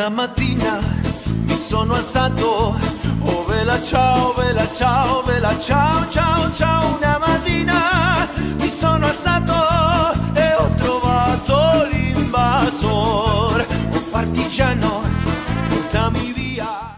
Una mattina mi sono alzato, oh vela ciao, vela ciao, vela ciao, ciao, ciao. Una mattina